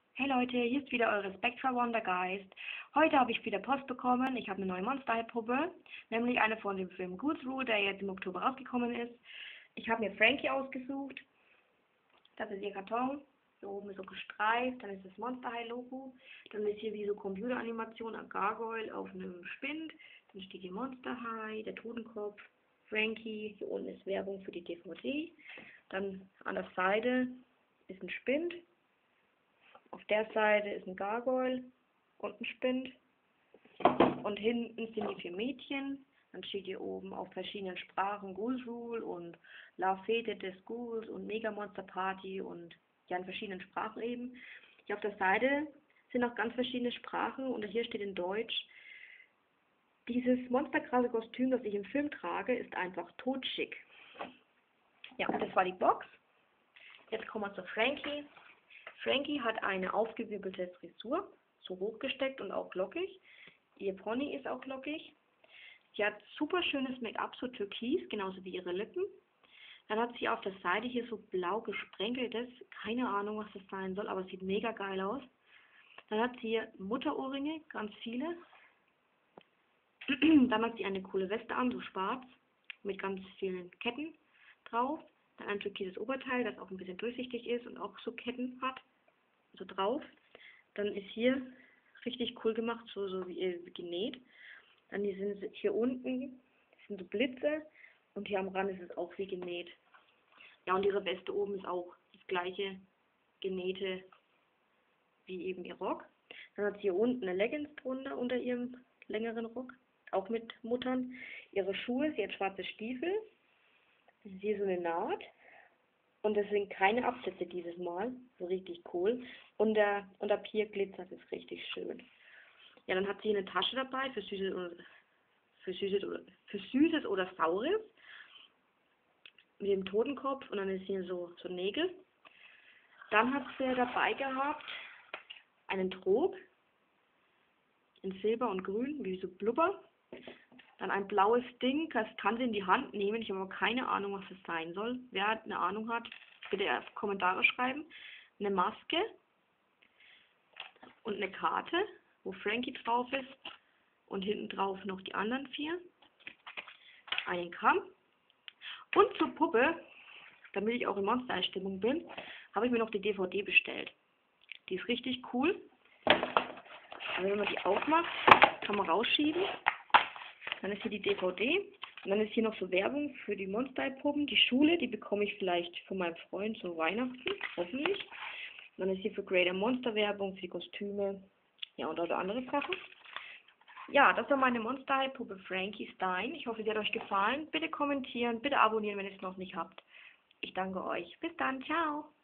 Hey Leute, hier ist wieder eure Spectra Wondergeist. Heute habe ich wieder Post bekommen. Ich habe eine neue Monster High Puppe, nämlich eine von dem Film Ghouls Rule, der jetzt im Oktober rausgekommen ist. Ich habe mir Frankie ausgesucht. Das ist ihr Karton. Hier oben ist so gestreift, dann ist das Monster High Logo. Dann ist hier wie so Computeranimation ein Gargoyle auf einem Spind. Dann steht hier Monster High, der Totenkopf, Frankie. Hier unten ist Werbung für die DVD. Dann an der Seite ist ein Spind. Auf der Seite ist ein Gargoyle und ein Spind. Und hinten sind die 4 Mädchen. Dann steht hier oben auf verschiedenen Sprachen Ghouls Rule und La Fete des Ghouls und Mega Monster Party und ja in verschiedenen Sprachen eben. Hier auf der Seite sind auch ganz verschiedene Sprachen und hier steht in Deutsch: Dieses monsterkrasse Kostüm, das ich im Film trage, ist einfach totschick. Ja, das war die Box. Jetzt kommen wir zu Frankie. Frankie hat eine aufgewirbelte Frisur, so hochgesteckt und auch lockig. Ihr Pony ist auch lockig. Sie hat super schönes Make-up, so türkis, genauso wie ihre Lippen. Dann hat sie auf der Seite hier so blau gesprenkeltes, keine Ahnung, was das sein soll, aber es sieht mega geil aus. Dann hat sie hier Mutterohrringe, ganz viele. Dann hat sie eine coole Weste an, so schwarz, mit ganz vielen Ketten drauf. Dann ein türkises Oberteil, das auch ein bisschen durchsichtig ist und auch so Ketten hat, so drauf. Dann ist hier richtig cool gemacht, so wie genäht. Dann sind hier unten sind so Blitze und hier am Rand ist es auch wie genäht. Ja, und ihre Weste oben ist auch das gleiche genähte wie eben ihr Rock. Dann hat sie hier unten eine Leggings drunter unter ihrem längeren Rock, auch mit Muttern. Ihre Schuhe, sie hat schwarze Stiefel. Das ist hier so eine Naht. Und es sind keine Absätze dieses Mal. So richtig cool. Und der Pier glitzert, ist richtig schön. Ja, dann hat sie eine Tasche dabei für Süßes oder Saures. Mit dem Totenkopf und dann ist hier so Nägel. Dann hat sie dabei gehabt einen Trog in Silber und Grün, wie so Blubber. Dann ein blaues Ding, das kann sie in die Hand nehmen. Ich habe aber keine Ahnung, was das sein soll. Wer eine Ahnung hat, bitte erst Kommentare schreiben. Eine Maske und eine Karte, wo Frankie drauf ist. Und hinten drauf noch die anderen 4. Einen Kamm. Und zur Puppe, damit ich auch in Monster-Stimmung bin, habe ich mir noch die DVD bestellt. Die ist richtig cool. Also wenn man die aufmacht, kann man rausschieben. Dann ist hier die DVD. Und dann ist hier noch so Werbung für die Monster-Puppen. Die Schule, die bekomme ich vielleicht von meinem Freund zu Weihnachten, hoffentlich. Und dann ist hier für Greater Monster Werbung, für die Kostüme, ja und auch andere Sachen. Ja, das war meine Monster High Puppe Frankie Stein. Ich hoffe, sie hat euch gefallen. Bitte kommentieren, bitte abonnieren, wenn ihr es noch nicht habt. Ich danke euch. Bis dann, ciao.